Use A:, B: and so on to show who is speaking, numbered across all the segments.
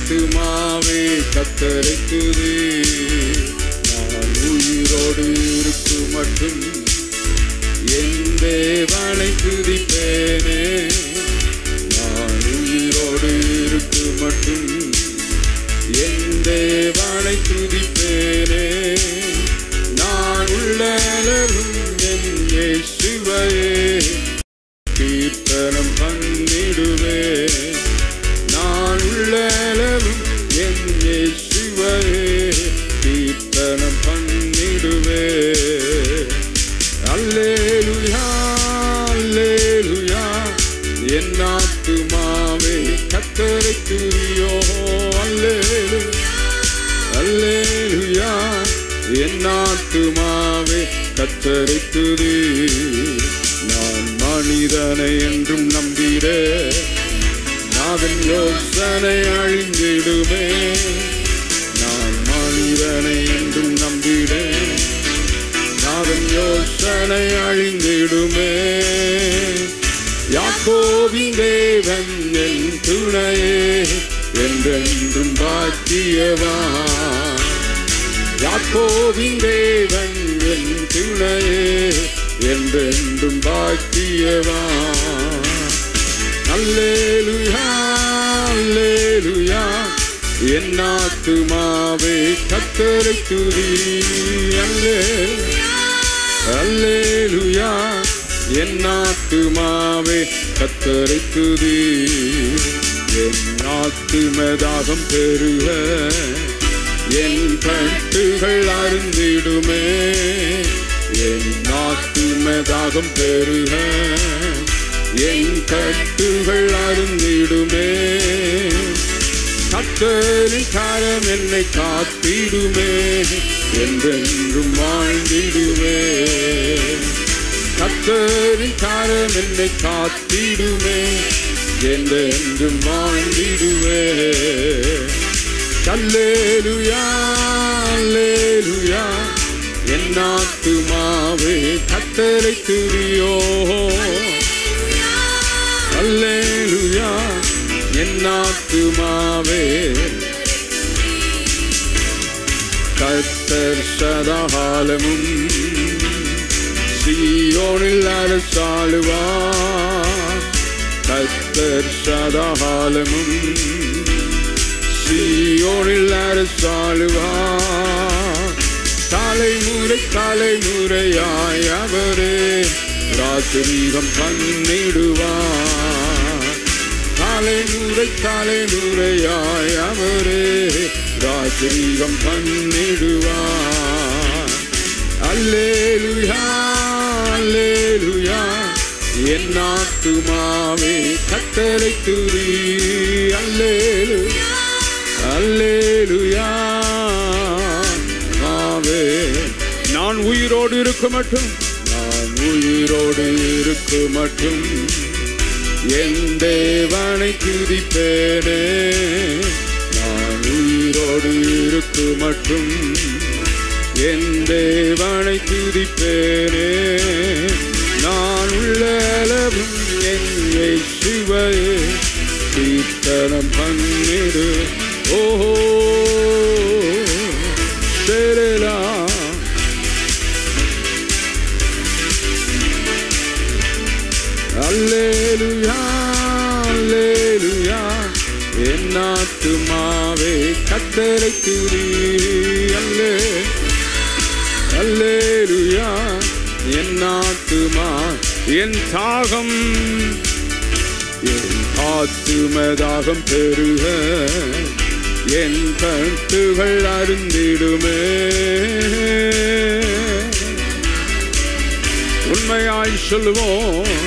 A: ஆத்துமாவே கர்த்தரை துதி. நான் உயிரோடு இருக்கும் மட்டும் என் தேவனை துதிப்பேனே. நான் உயிரோடு இருக்கும் மட்டும் என் தேவனை துதிப்பேனே. நான் உள்ளளவும் என் இயேசுவையே கீர்த்தனம் பண்ணிடுவேன். நான் உள்ளளவும் என் இயேசுவையே கீர்த்தனம் பண்ணிடுவேன். அல்லேலூயா அல்லேலூயா என் ஆத்துமாவே கர்த்தரை துதியோ. அல்லேலூயா அல்லேலூயா என் ஆத்துமாவே கர்த்தரை துதி. நான் மனிதனை என்றும் நம்பிட நாவின் யோசனை அழிந்திடுமே. நான் மனிதனை என்றும் நம்பிட நாவின் யோசனை அழிந்திடுமே. யாக்கோபின் தேவன் என் துணையே என்றென்றும் பாக்கியவான். யாக்கோபின் தேவன் என் துணையே என்றென்றும் பாக்கியவான். அல்லேலூயா அல்லேலூயா என் ஆத்துமாவே கர்த்தரை துதி. அல்லேலூயா அல்லேலூயா என் ஆத்துமாவே கர்த்தரை துதி. என் ஆத்துமதாகம் பெருக என் கட்டுகள் அருந்திடுமே. என் ஆத்துமதாகம் பெருக என் கட்டுகள் அருந்திடுமே. கர்த்தரின் கரம் என்னை காத்திடுமே. என்றென்றும் வாழ்ந்திடுவே. கர்த்தரின் கரம் என்னை காத்திடுமே. என்றென்றும் வாழ்ந்திடுவே. அல்லேலூயா அல்லேலூயா என் ஆத்துமாவே கர்த்தரை துதியோ. அல்லேலூயா என் ஆத்துமாவே. கர்த்தர் சதாகாலமும் சீயோனில் அரசாளுவார். கர்த்தர் சதாகாலமும் சீயோனில் அரசாளுவார். தலைமுறை தலைமுறையாய் அவரே ராஜரீகம் பண்ணிடுவார். தலைமுறை தலைமுறையாய் அவரே ராஜரீகம் பண்ணிடுவார். அல்லேலூயா அல்லேலூயா என் ஆத்துமாவே கர்த்தரை துதி. அல்லேலூயா அல்லேலூயா ஆவே. நான் உயிரோடு இருக்க மட்டும் நான் உயிரோடு இருக்க மட்டும் என் தேவனை துதிப்பேனே. நான் உயிரோடு இருக்க மட்டும் என் தேவனை துதிப்பேனே. நான் உள்ளளவும் என் இயேசுவையே கீர்த்தனம் பண்ணிடு. ஓஹோ சேரலா அல்லேலூயா அல்லேலூயா என் ஆத்துமாவே கர்த்தரை துதி. அல்லேலூயா என் ஆத்துமா. என் தாகம் என் ஆத்துமதாகம் பெருக என் கட்டுகள் அருந்திடுமே. உண்மையாய் சொல்லுவோம்.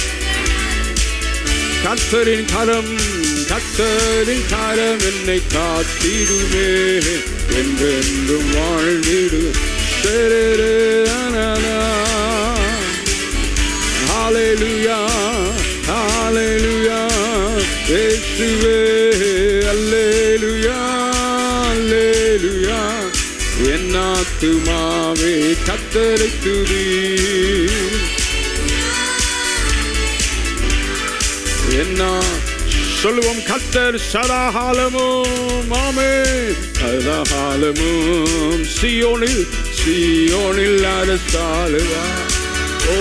A: கர்த்தரின் கரம் கர்த்தரின் கரம் என்னை காத்திடுமே. என்றென்றும் வாழ்ந்திடு. ஹல்லேலூயா ஹல்லேலூயா இயேசுவே. அல்லேலூயா அல்லேலூயா என் ஆத்துமாவே கர்த்தரை துதி. என்ன சொல்லுவோம். கர்த்தர் சதாகாலமும் ஆமென் சதாகாலமும் சீயோனில் அரசாளுவார். ஓ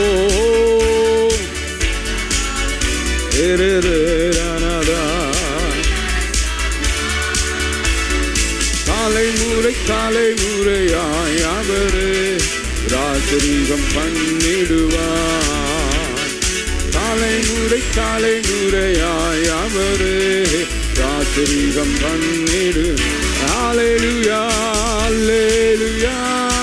A: தலைமுறையாய் அவரே ராஜரீகம் பண்ணிடுவார். தலைமுறையாய் அவரே ராஜரீகம் பண்ணிடு. அல்லேலூயா அல்லேலூயா.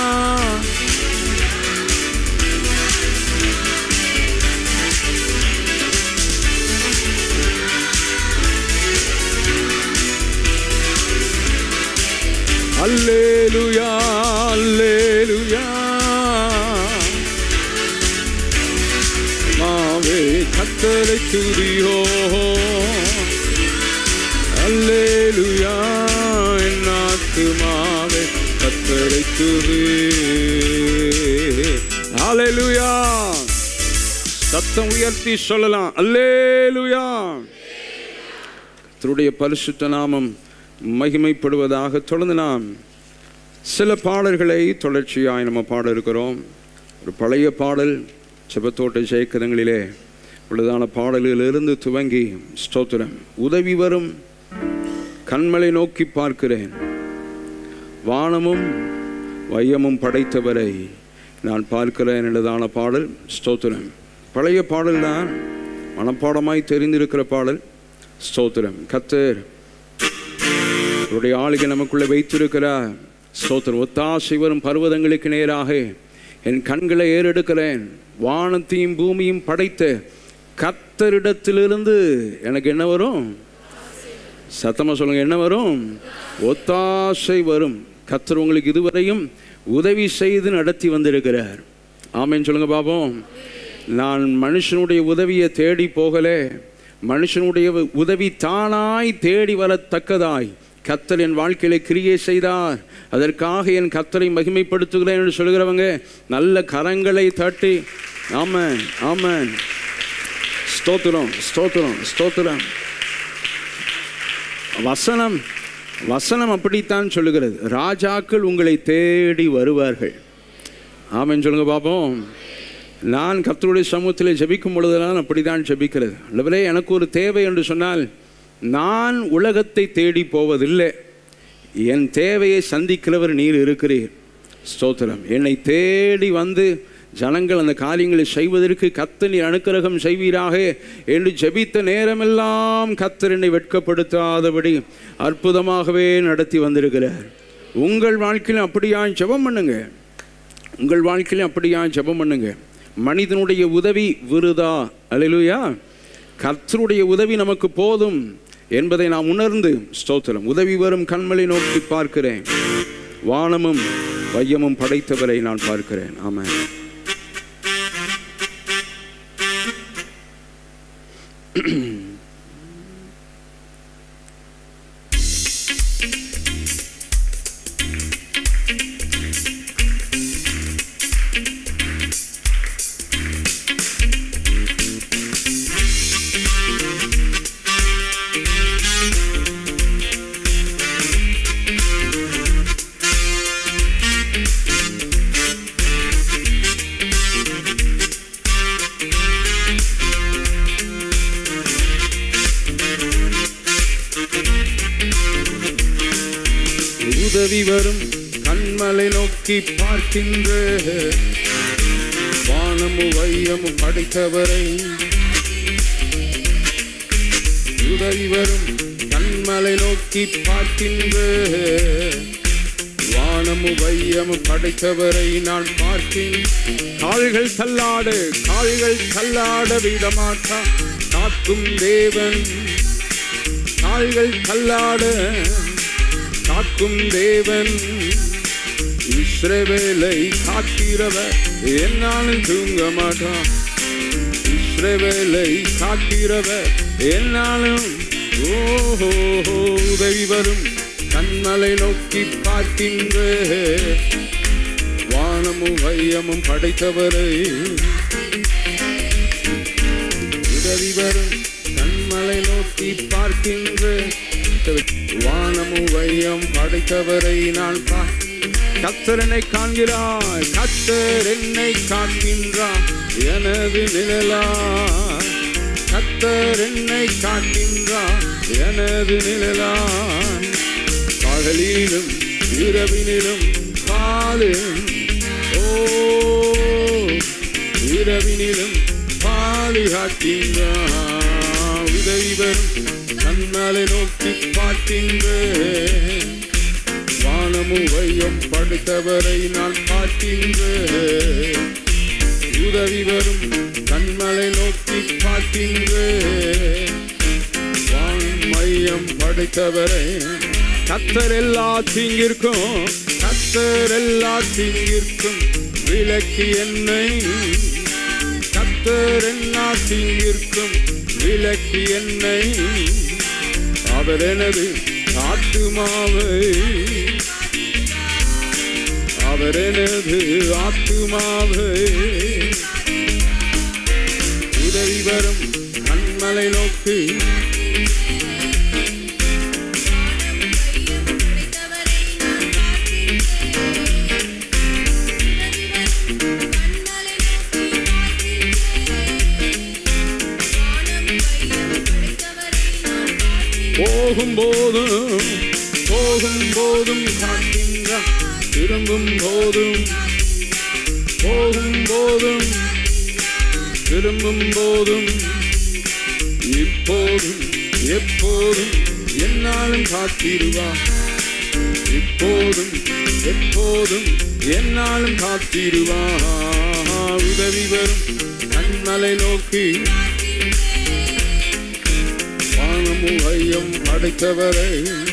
A: அல்லேலூயா அல்லேலூயா. மாவே கர்த்தரை துதியோ. அல்லேலூயா என் ஆத்துமாவே கர்த்தரை துதி. அல்லேலூயா. சத்தம் உயர்த்தி சொல்லலாம் அல்லேலூயா. கர்த்தருடைய பரிசுத்த நாமம் மகிமைப்படுவதாக. தொடர்ந்து நாம் சில பாடல்களை தொடர்ச்சியாய் நம்ம பாட இருக்கிறோம். ஒரு பழைய பாடல் செபத்தோட்ட சேக்கரங்களிலே உள்ளதான பாடல்களிலிருந்து துவங்கி ஸ்தோத்திரம். உதவி வரும் கண்மலை நோக்கி பார்க்கிறேன், வானமும் வையமும் படைத்தவரை நான் பார்க்கிறேன் என்றதான பாடல் ஸ்தோத்திரம். பழைய பாடல் தான், மனப்பாடமாய் தெரிந்திருக்கிற பாடல் ஸ்தோத்திரம். கர்த்தர் அவருடைய ஆளுகை நமக்குள்ளே வைத்திருக்கிறார் ஸ்தோத்திரம். ஒத்தாசை வரும் பர்வதங்களுக்கு நேராக என் கண்களை ஏறெடுக்கிறேன், வானத்தையும் பூமியும் படைத்த கர்த்தரிடத்திலிருந்து எனக்கு என்ன வரும்? சத்தமாக சொல்லுங்க, என்ன வரும்? ஒத்தாசை வரும். கர்த்தர் உங்களுக்கு இதுவரையும் உதவி செய்து நடத்தி வந்திருக்கிறார். ஆமென் சொல்லுங்க பாப்போம். நான் மனுஷனுடைய உதவியை தேடி போகலே, மனுஷனுடைய உதவி தானாய் தேடி வரத்தக்கதாய் கர்த்தர் என் வாழ்க்கையில கிரியை செய்தார். அதற்காக என் கர்த்தரை மகிமைப்படுத்துகிறேன் என்று சொல்கிறவங்க நல்ல கரங்களை தட்டி ஆமென் ஆமென் ஸ்தோத்திரம் ஸ்தோத்திரம் ஸ்தோத்திரம். வசனம் அப்படித்தான் சொல்லுகிறது, ராஜாக்கள் உங்களை தேடி வருவார்கள். ஆமென் சொல்லுங்க பாப்போம். நான் கர்த்தருடைய சமூகத்தில் ஜெபிக்கும் பொழுதெல்லாம் அப்படித்தான் ஜெபிக்கிறது. அல்லவரே எனக்கு ஒரு தேவை என்று சொன்னால் நான் உலகத்தை தேடி போவதில்லை, என் தேவையை சந்திக்கிறவர் நீர் இருக்கிறீர். ஸ்தோத்திரம். என்னை தேடி வந்து ஜனங்கள் அந்த காரியங்களை செய்வதற்கு கர்த்தர் நீர் அனுக்கிரகம் செய்வீராக என்று ஜெபித்த நேரமெல்லாம் கர்த்தர் என்னை வெட்கப்படுத்தாதபடி அற்புதமாகவே நடத்தி வந்திருக்கிறார். உங்கள் வாழ்க்கையிலும் அப்படியா ஜெபம் பண்ணுங்க. உங்கள் வாழ்க்கையிலும் அப்படியா ஜெபம் பண்ணுங்க. மனிதனுடைய உதவி விருதா. அல்லேலூயா. கர்த்தருடைய உதவி நமக்கு போதும் என்பதை நாம் உணர்ந்து ஸ்தோத்திரம். உதவி வரும் கண்மலை நோக்கி பார்க்கிறேன், வானமும் வையமும் படைத்தவரை நான் பார்க்கிறேன். ஆமென். உதவி வரும் கண்மலை நோக்கி பார்க்கின்ற வானமும் வையமும் படைத்தவரை. உதவி வரும் கண்மலை நோக்கி பார்க்கின்ற வானமும் வையமும் படைத்தவரை நான் பார்க்கின். கால்கள் தள்ளாட விடமாட்டா காக்கும் தேவன். கால்கள் தள்ளாட காக்கும் தேவன். இஸ்ரவேலை காக்கிறவர் என்னாலும் தூங்க மாட்டான். இஸ்ரவேலை காக்கிறவர் என்னாலும். ஓஹோ. உதவி வரும் கண்மலை நோக்கி பார்க்கின்ற வானமும் வையமும் படைத்தவரை. உதவி வரும் கண்மலை நோக்கி பார்க்கின்ற படைத்தவரை நான் கர்த்தர் என்னை காண்கிறாய், கர்த்தர் என்னை காண்கின்றார் எனது நிழலாய், கர்த்தர் என்னை காண்கின்றார் எனது நிழலாய். பகலிலும் இரவினிலும் பாலும் இரவினிலும் பாலிகாக்கின்றார். உதவி வரும் கண்மலை நோக்கி பார்க்கின்றேன், வானமும் வையம் படைத்தவரை நான் பார்க்கின்றேன். உதவி வரும் கண்மலை நோக்கி பார்க்கின்றேன், வானம் மையம் படைத்தவரை. கர்த்தர் எல்லா தீங்கிற்கும், கர்த்தர் எல்லா தீங்கிற்கும் விலக்கி என்னை, கர்த்தர் எல்லா தீங்கிற்கும் விலக்கி என்னை. அவர் எனது ஆத்துமாவை, அவர் எனது ஆத்துமாவை உதவி வரும் கண்மலை நோக்கி போகும் போதும் காக்கின்றார், திரும்பும் போதும் போகும் போதும் திரும்பும் போதும் இப்போதும் எப்போதும் என்னாலும் காத்திருவார், இப்போதும் எப்போதும் என்னாலும் காத்திருவார். உதவி வரும் கண்மலை நோக்கி வானமும் வையம் படைத்தவரை.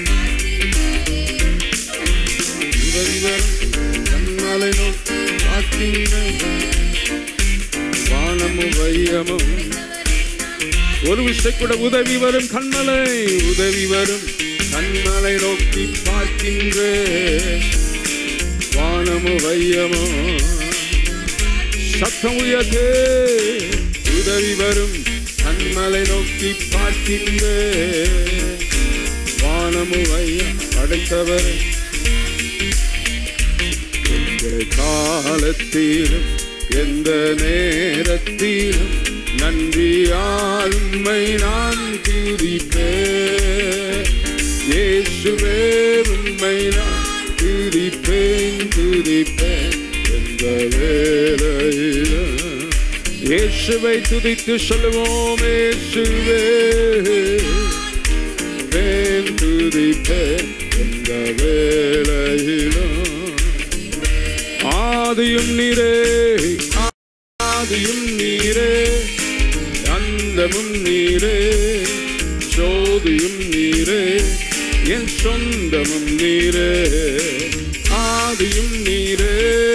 A: உதவி வரும் கண்மலை நோக்கி பார்க்கின்றேன், வானமும் வையமும். ஒரு விஷயம் கூட உதவி வரும் கண்மலை, உதவி வரும் கண்மலை நோக்கி பார்க்கின்றேன், வானமும் வையமும். சத்தம் உயர்த்து உதவி வரும் கண்மலை நோக்கி பார்க்கின்றேன், வானமும் வையம் படைத்தவரை. எந்த காலத்திலும் எந்த நேரத்திலும் நன்றியால் உம்மை நான் துதிப்பேன், இயேசுவே உம்மை நான் துதிப்பேன் துதிப்பேன். எந்த வேளையிலும் இயேசுவை துதித்து சொல்லுவோம், இயேசுவே வேன் துதிப்பேன் எந்த வேளையிலும். ஆதியும் நீரே, ஆதியும் நீரே, அந்தமும் நீரே, ஜோதியும் நீரே, என் சொந்தமும் நீரே. ஆதியும் நீரே,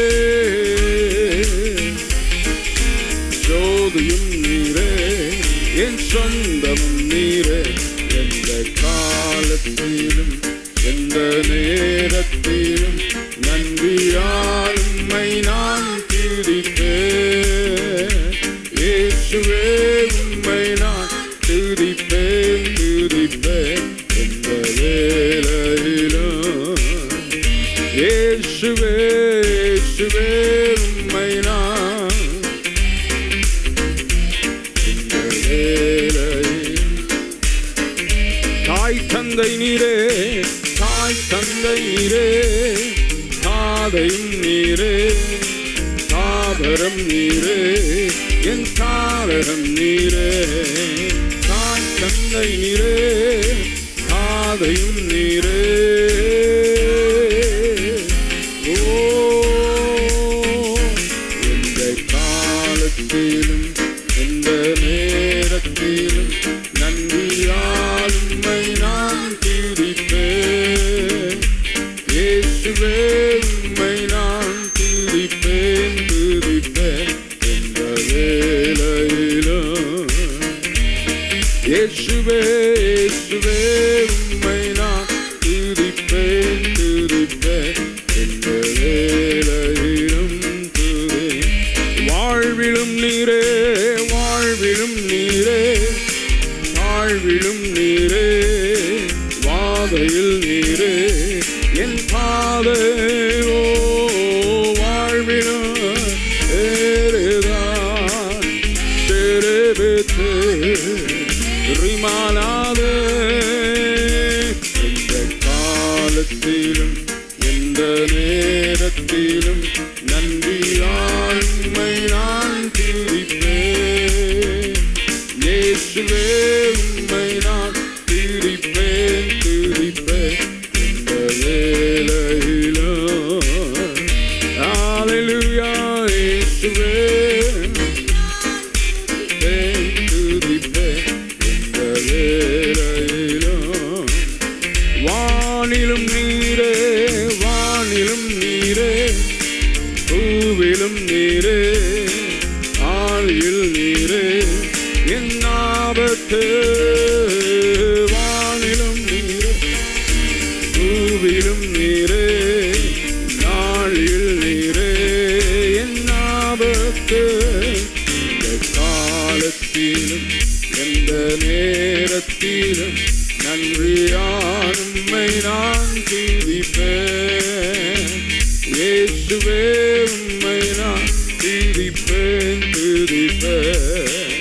A: ஜோதியும் நீரே, என் சொந்தமும் நீரே. எந்த காலத்திலும் எந்த நேரத்திலும் நன்றியால் உம்மை நான் துதிப்பேன், இயேசுவே உம்மை நான் துதிப்பேன் துதிப்பேன். எந்த வேளையிலும் இயேசுவே இயேசுவே உம்மை நான். எந்த வேளையிலும் தாய் தந்தை நீரே, தாய் தந்தை நீரே, தாதையும் நீரே, தாபரம் நீரே, என் தாரகம் நீரே. தாய் தந்தை நீரே, தாதையும் நீரே. ஓ எந்த காலத்திலும் எந்த நேரத்திலும் நன்றியால் உம்மை நான் துதிப்பேன், இயேசுவே உம்மை நான் துதிப்பேன் துதிப்பேன். எந்த வேளையிலும் இயேசுவே இயேசுவே உம்மை நான் துதிப்பேன் துதிப்பேன். எந்த வேளையிலும் துதி. வாழ்விலும் நீரே, வாழ்விலும் நீரே, வாழ்விலும் நீரே, வாதையில் நீரே,
B: எந்த காலத்திலும் எந்த நேரத்திலும் நன்றியால் உம்மை நான் துதிப்பேன். இயேசுவே உம்மை நான் துதிப்பேன் துதிப்பேன் இந்த வேளையிலும். ஹல்லேலூயா இயேசுவே துதிப்பேன் இந்த வேளையிலும். வானிலும் நீரே வானிலும் நீரே பூவிலும் நீரே ஆழியில் நீரே என் ஆபத்து. வானிலும் நீரே பூவிலும் நீரே ஆழியில் நீரே என் ஆபத்து. எந்த காலத்திலும் எந்த நேரத்திலும் நன்றியால் உம்மை நான் துதிப்பேன். இயேசுவே உம்மை நான் துதிப்பேன் துதிப்பேன்.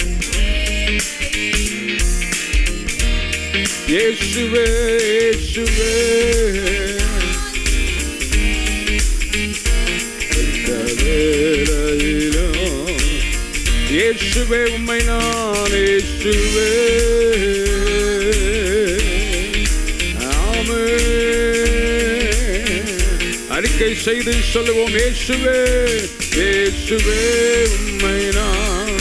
B: இயேசுவே இயேசுவே இந்த வேளையிலும் இயேசுவே உம்மை நான் இயேசுவே. அறிக்கை செய்து சொல்லுவோம் இயேசுவே இயேசுவே உம்மை நான்.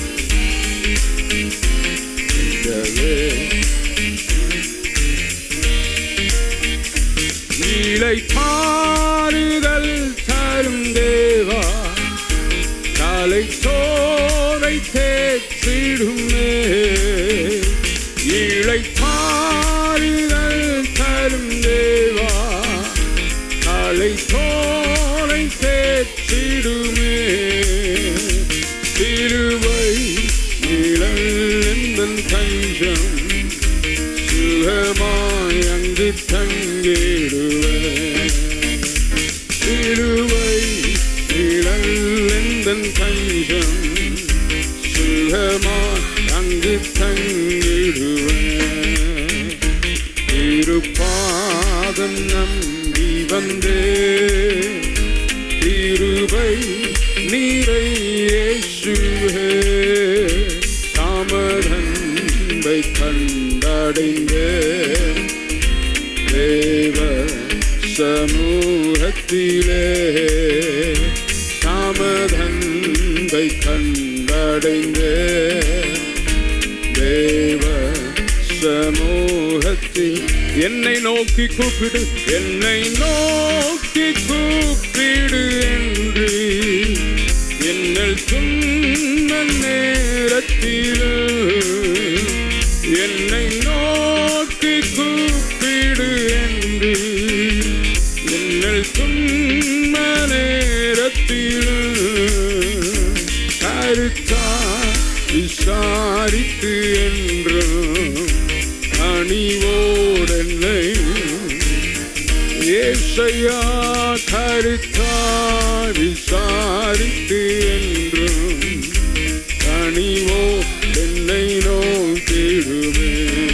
B: இளைப்பாறுதல் தரும் தேவா காலை சோரை தேற்றிடுமே. இளைப்பாறுதல் தரும் தேவா காலை சோரை தேற்றிடுமே. திருவை இளந்தன் தஞ்சம் சுகமாய் அங்கு தங்கிடுவேன். திருவை இளந்தன் தஞ்சம் சுகமாய் அங்கு தங்கிடுவேன். திருப்பாதம் நம்பி வந்தே திருவை நீரை இயேசுவே தாமதன்பை கண்டடைந்தே தேவ சமூகத்திலே. தாமதன்பை கண்டடைந்தே தேவ சமூகத்தில். என்னை நோக்கி கூப்பிடு என்னை நோக்கி கூப்பிடு என்று என்னல் சொன்ன நேரத்தில் என்னை நோக்கி கூப்பிடு என்று என்னல் சொன்ன நேரத்தில் கருத்தா விசாரித்து என்றும் அணிவோடென்னை ஏசையா கருத்தா விசாரித்து என்றும் அணிவோடென்னை நோக்கிடுமே.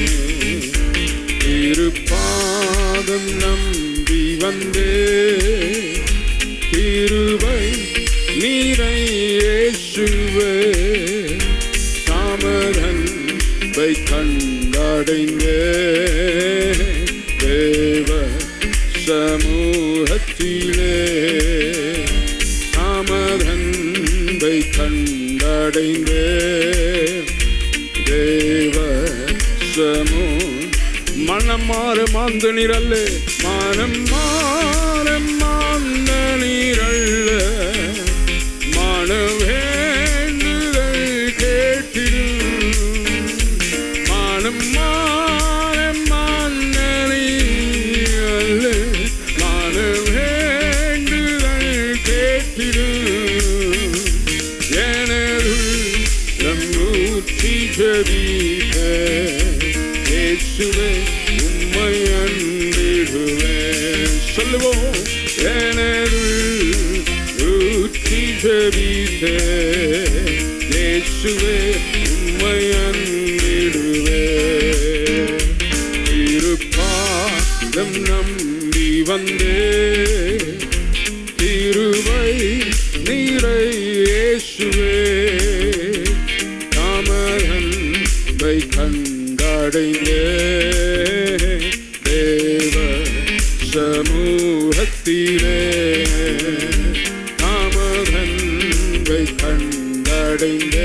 B: திருப்பாதம் நம்பி வந்தே திருவை நீரை இயேசுவே தாமதன்பை கண்டடைந்தே தேவ சமூகத்திலே. தாமதன்பை கண்டடைந்தே தேவ சமூ. மனம் மாற மாந்த நீரல்ல மனம் மாற மாந்த நீரல்ல மன வேண்டுதல் கேட்டிடும். மனம் மாற மாந்த நீரல்ல மன வேண்டுதல் கேட்டிடும். எனது நம்மூற்றி ஜெபிக்க இயேசுவே உம்மை அன்பிடுவேன். சொல்லுவோம் எனது ஊற்றி ஜெபிக்க இயேசுவே உம்மை அன்பிடுவேன். நம்பி வந்தே திருவை நீரை இயேசுவே தாமரை கண்டடைந்தே தேவ சமூகத்திலே தாமரை கண்டடைந்தே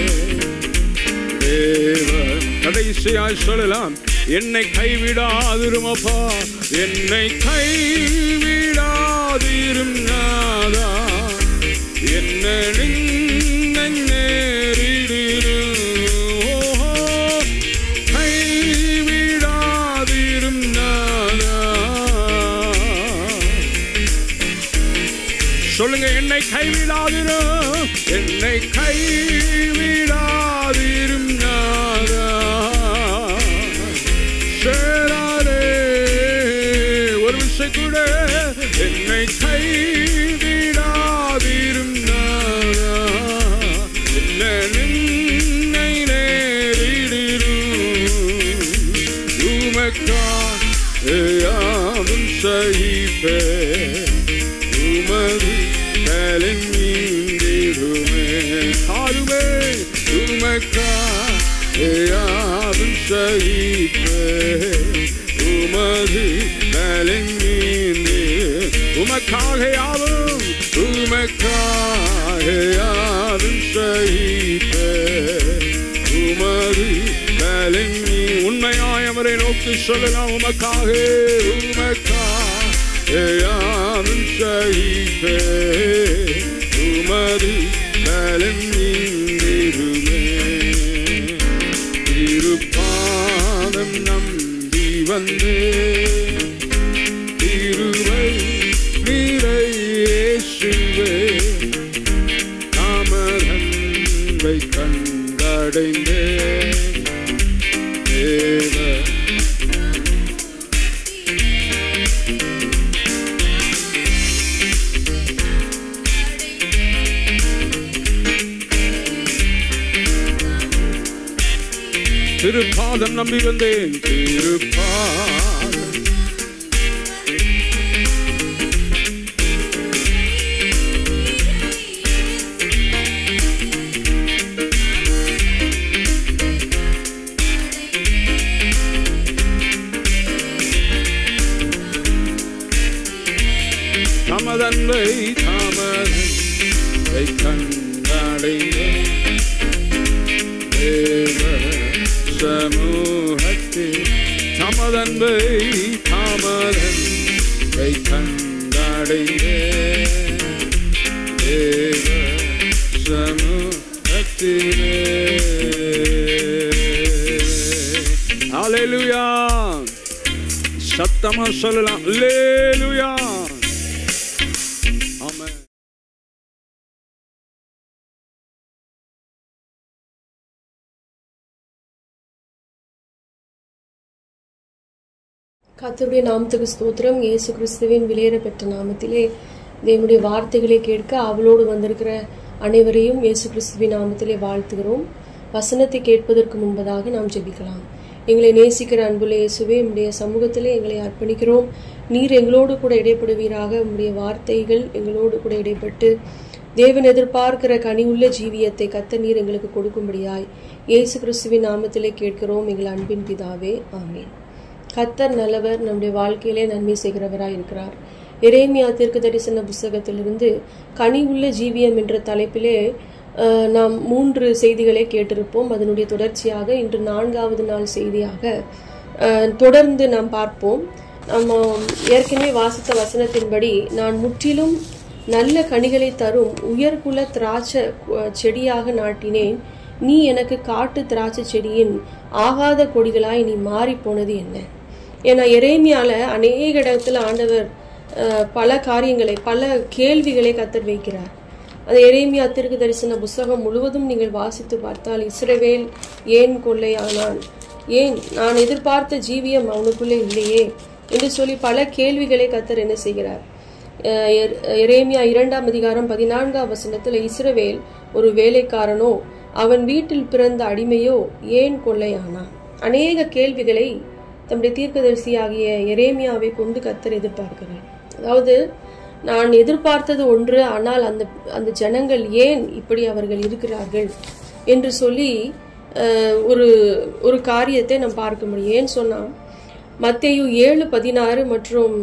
B: தேவ. கடைசியாய் சொல்லலாம், என்னை கைவிடாதிரும் அப்பா, என்னை கைவிடாதிரும் நாதா, என்ன நேரிடும் கைவிடாதிரும் நாதா. சொல்லுங்க, என்னை கைவிடாதிரும், என்னை கைவிடாதிரும் நாதா. ஒரு விஷயம் கூட, என்னை கைவிடாதிரும் நாதா, என்ன நின்னை நேரிடும் உமக்காகவும் சகிப்பே உமது கலின் மீண்டிடுமே ஆறுமே உமக்காகவும் சகிப்பே உமது கலின் மீண்டு உமக்காக யாவும் உமக்காகவும் சகிப்பே உமது கலின் உண்மையாய் அவரை நோக்கி சொல்லலாம், உமக்காக உமக்காகவும் சகிப்பே உமது கலின் மீண்டிடுமே. திருப்பாதம் நம்பி வந்தே திருவை நீரை இயேசுவே தாமரை கண்டடைந்தே தேவ. திருப்பாதம் நம்பி வந்தேன், திருப்பாதம் தமதன்மை தாமரை கண்டடைந்தே தேவ சமூகத்தில் தமதன்மை தாமரை கண்டடைந்தே தேவ சமூகத்திலே. அல்லேலூயா. சத்தமா சொல்லலாம், அல்லேலூயா. ஆமென்.
C: கர்த்தருடைய நாமத்துக்கு ஸ்தோத்திரம். இயேசு கிறிஸ்துவின் விலையேற பெற்ற நாமத்திலே தேவனுடைய வார்த்தைகளை கேட்க அவளோடு வந்திருக்கிற அனைவரையும் இயேசு கிறிஸ்துவின் நாமத்திலே வாழ்த்துகிறோம். வசனத்தை கேட்பதற்கு முன்பதாக நாம் ஜெபிக்கலாம். எங்களை நேசிக்கிற அன்புள்ள இயேசுவே, உம்முடைய சமூகத்திலே எங்களை அர்ப்பணிக்கிறோம். நீர் எங்களோடு கூட இடைப்படுவீராக. உம்முடைய வார்த்தைகள் எங்களோடு கூட இடைப்பட்டு தேவன் எதிர்பார்க்கிற கனியுள்ள ஜீவியத்தை கர்த்தர் நீர் எங்களுக்கு கொடுக்கும்படியாய் இயேசு கிறிஸ்துவின் நாமத்திலே கேட்கிறோம் எங்கள் அன்பின் பிதாவே, ஆமென். கர்த்தர் நல்லவர், நம்முடைய வாழ்க்கையிலே நன்மை செய்கிறவராய் இருக்கிறார். எரேமியா தீர்க்கதரிசன புத்தகத்திலிருந்து கனி உள்ள ஜீவியம் என்ற தலைப்பிலே நாம் 3 செய்திகளை கேட்டிருப்போம். அதனுடைய தொடர்ச்சியாக இன்று 4வது நாள் செய்தியாக தொடர்ந்து நாம் பார்ப்போம். நம்ம ஏற்கனவே வாசித்த வசனத்தின்படி, நான் முற்றிலும் நல்ல கனிகளை தரும் உயர்குல திராட்சை செடியாக நாட்டினேன், நீ எனக்கு காட்டு திராட்சை செடியின் ஆகாத கொடிகளாய் நீ மாறி போனது என்ன? ஏன்னா எரேமியால அநேக இடத்துல ஆண்டவர் பல காரியங்களை, பல கேள்விகளை கர்த்தர் வைக்கிறார். அந்த எரேமியா தீர்க்கதரிசன புத்தகம் முழுவதும் நீங்கள் வாசித்து பார்த்தால், இஸ்ரவேல் ஏன் கொள்ளையானான், ஏன் நான் எதிர்பார்த்த ஜீவியம் அவனுக்குள்ளே இல்லையே என்று சொல்லி பல கேள்விகளை கர்த்தர் என்ன செய்கிறார். எரேமியா 2ஆம் அதிகாரம் 14ஆம் வசனத்தில், இஸ்ரவேல் ஒரு வேலைக்காரனோ அவன் வீட்டில் பிறந்த அடிமையோ ஏன் கொள்ளையானான்? அநேக கேள்விகளை தம்முடைய தீர்க்கதரிசி ஆகிய எரேமியாவை கொண்டு கர்த்தர் எதிர்பார்க்கிறார். அதாவது நான் எதிர்பார்த்தது ஒன்று, ஆனால் அந்த ஜனங்கள் ஏன் இப்படி அவர்கள் இருக்கிறார்கள் என்று சொல்லி ஒரு காரியத்தை நாம் பார்க்க முடியும். ஏன்னு சொன்னா மத்தேயு 7:16 மற்றும்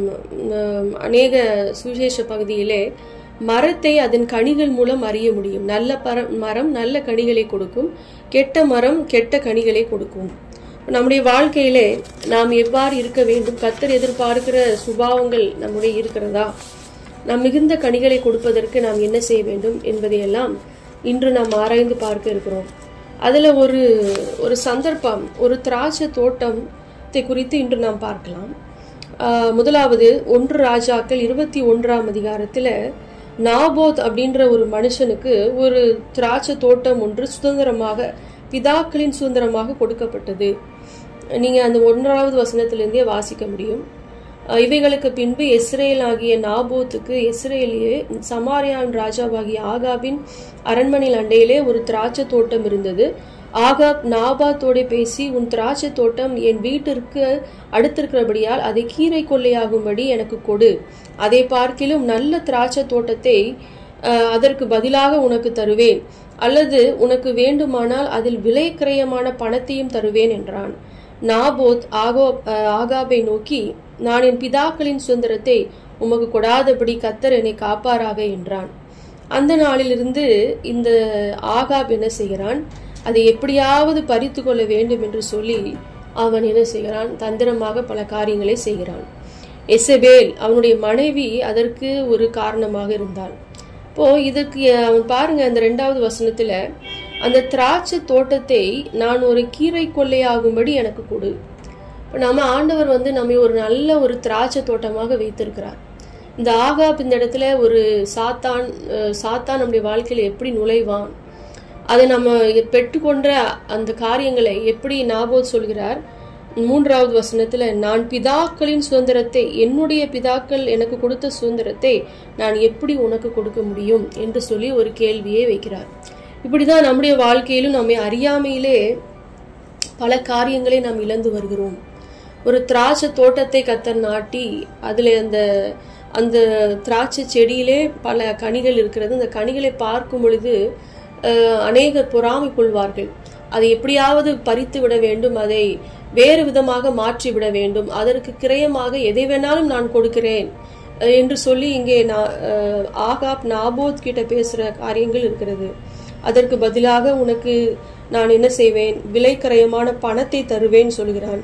C: அநேக சுவிசேஷ பகுதியிலே மரத்தை அதன் கனிகள் மூலம் அறிய முடியும். நல்ல மரம் நல்ல கனிகளை கொடுக்கும், கெட்ட மரம் கெட்ட கனிகளை கொடுக்கும். நம்முடைய வாழ்க்கையிலே நாம் எவ்வாறு இருக்க வேண்டும், கர்த்தர் எதிர்பார்க்கிற சுபாவங்கள் நம்முடைய இருக்கிறதா, நாம் மிகுந்த கனிகளை கொடுப்பதற்கு நாம் என்ன செய்ய வேண்டும் என்பதையெல்லாம் இன்று நாம் ஆராய்ந்து பார்க்க இருக்கிறோம். அதுல ஒரு சந்தர்ப்பம், ஒரு திராட்சை தோட்டத்தை குறித்து இன்று நாம் பார்க்கலாம். முதலாவது 1 ராஜாக்கள் 21ஆம் அதிகாரத்துல நாபோத் அப்படின்ற ஒரு மனுஷனுக்கு ஒரு திராட்சை தோட்டம் ஒன்று சுதந்திரமாக, பிதாக்களின் சுதந்திரமாக கொடுக்கப்பட்டது. நீங்க அந்த 1வது வசனத்திலிருந்தே வாசிக்க முடியும். இவைகளுக்கு பின்பு எஸ்ரேல் ஆகிய நாபோத்துக்கு எஸ்ரேலியே சமாரியான் ராஜாவாகிய ஆகாபின் அரண்மனையில் அண்டையிலே ஒரு திராட்சை தோட்டம் இருந்தது. ஆகாப் நாபாத்தோட பேசி, உன் திராட்சை தோட்டம் என் வீட்டிற்கு அடுத்திருக்கிறபடியால் அதை கீரை கொள்ளையாகும்படி எனக்கு கொடு, அதை பார்க்கிலும் நல்ல திராட்சை தோட்டத்தை அதற்கு பதிலாக உனக்கு தருவேன், அல்லது உனக்கு வேண்டுமானால் அதில் விலை கிரயமான பணத்தையும் தருவேன் என்றான். நாபோத் ஆகாபை நோக்கி, நான் என் பிதாக்களின் சுதந்திரத்தை உமக்கு கொடாதபடி கர்த்தர் என்னை காப்பாராக என்றான். அந்த நாளிலிருந்து இந்த ஆகாப் என்ன செய்கிறான், அதை எப்படியாவது பறித்து கொள்ள வேண்டும் என்று சொல்லி அவன் என்ன செய்கிறான், தந்திரமாக பல காரியங்களை செய்கிறான். எசபேல் அவனுடைய மனைவி அதற்கு ஒரு காரணமாக இருந்தாள். இப்போ இதற்கு அவன் பாருங்க, அந்த 2வது வசனத்துல அந்த திராட்சை தோட்டத்தை நான் ஒரு கீரை கொள்ளையாகும்படி எனக்கு கொடு. நம்ம ஆண்டவர் நம்ம ஒரு நல்ல ஒரு திராட்சை தோட்டமாக வைத்திருக்கிறார். இந்த ஆகாப் இந்த இடத்துல ஒரு சாத்தான் நம்முடைய வாழ்க்கையில எப்படி நுழைவான், அதை நம்ம பெற்றுக்கொண்ட அந்த காரியங்களை எப்படி நாபோத் சொல்கிறார். 3வது வசனத்துல, நான் பிதாக்களின் சுதந்திரத்தை, என்னுடைய பிதாக்கள் எனக்கு கொடுத்த சுதந்திரத்தை நான் எப்படி உனக்கு கொடுக்க முடியும் என்று சொல்லி ஒரு கேள்வியை வைக்கிறார். இப்படிதான் நம்முடைய வாழ்க்கையிலும் நம்மை அறியாமையிலே பல காரியங்களை நாம் இழந்து வருகிறோம். ஒரு திராட்சை தோட்டத்தை கர்த்தர் நாட்டி அதுல அந்த திராட்சை செடியிலே பல கனிகள் இருக்கிறது. அந்த கனிகளை பார்க்கும் பொழுது அநேகர் பொறாமை கொள்வார்கள். அதை எப்படியாவது பறித்து விட வேண்டும், அதை வேறு விதமாக மாற்றி விட வேண்டும், அதற்கு கிரயமாக எதை வேணாலும் நான் கொடுக்கிறேன் என்று சொல்லி இங்கே ஆகாப் நாபோத் கிட்ட பேசுற காரியங்கள் இருக்கிறது. அதற்கு பதிலாக உனக்கு நான் என்ன செய்வேன், விலை கிரயமான பணத்தை தருவேன் சொல்கிறான்.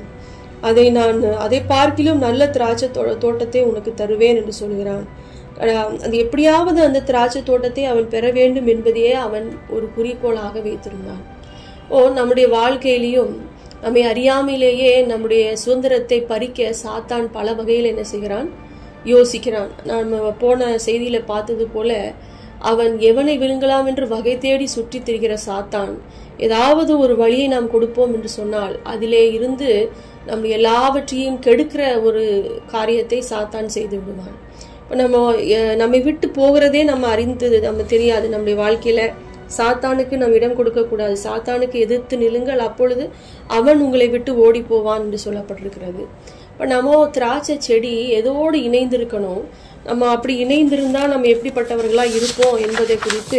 C: அதை பார்க்கிலும் நல்ல திராட்சை தோட்டத்தை உனக்கு தருவேன் என்று சொல்கிறான். அது எப்படியாவது அந்த திராட்சை தோட்டத்தை அவன் பெற வேண்டும் என்பதையே அவன் ஒரு குறிக்கோளாக வைத்திருந்தான். நம்முடைய வாழ்க்கையிலையும் நம்மை அறியாமையிலேயே நம்முடைய சுதந்திரத்தை பறிக்க சாத்தான் பல வகையில் என்ன செய்கிறான், யோசிக்கிறான். நம்ம போன செய்தியில பார்த்தது போல அவன் எவனை விழுங்கலாம் என்று வகை தேடி சுற்றி திரிகிற சாத்தான் ஏதாவது ஒரு வழியை நாம் கொடுப்போம் என்று சொன்னால் அதிலே இருந்து நம்ம எல்லாவற்றையும் கெடுக்கிற ஒரு காரியத்தை சாத்தான் செய்து விடுவான். இப்போ நம்மை விட்டு போகிறதே நம்ம அறிந்தது, நம்ம தெரியாது. நம்முடைய வாழ்க்கையில சாத்தானுக்கு நம்ம இடம் கொடுக்க கூடாது. சாத்தானுக்கு எதிர்த்து நிலுங்கள், அப்பொழுது அவன் உங்களை விட்டு ஓடி போவான் என்று சொல்லப்பட்டிருக்கிறது. இப்போ நம்ம திராட்சை செடி எதோடு இணைந்திருக்கணும், நம்ம அப்படி இணைந்திருந்தா நம்ம எப்படிப்பட்டவர்களா இருப்போம் என்பதை குறித்து